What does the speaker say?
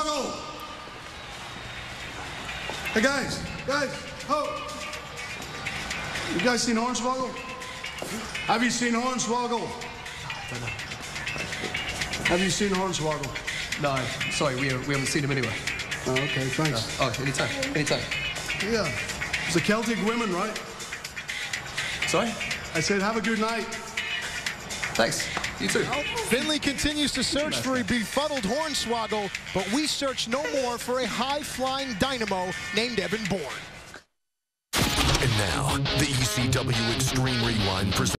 Hornswoggle! Hey guys, oh! You guys seen Hornswoggle? Have you seen Hornswoggle? No. Have you seen Hornswoggle? No, sorry, we haven't seen him anywhere. Oh, okay, thanks. Oh, anytime. Yeah. It's the Celtic women, right? Sorry? I said, have a good night. Thanks. You too. Finley continues to search for a befuddled Hornswoggle, but we search no more for a high-flying dynamo named Evan Bourne. And now, the ECW Extreme Rewind presents